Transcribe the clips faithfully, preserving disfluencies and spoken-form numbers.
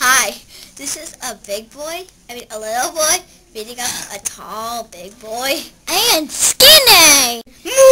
Hi, this is a big boy, I mean a little boy, beating up a tall big boy. And skinny!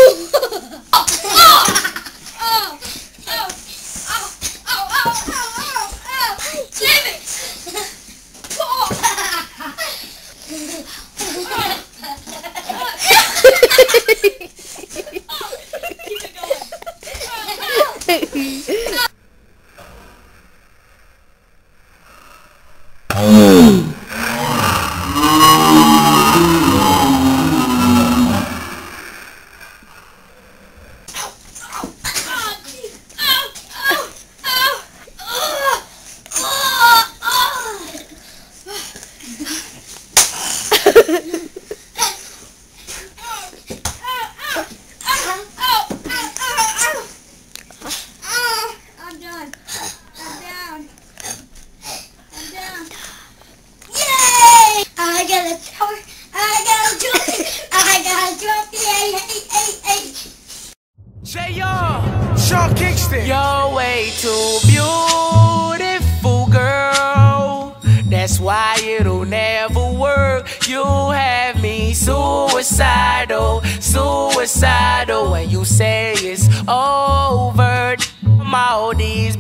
I got a toy. I got a toy. I got a trophy. Hey, hey, hey, hey. J R, Sean Kingston. You're way too beautiful, girl. That's why it'll never work. You have me suicidal, suicidal. When you say it's over, all these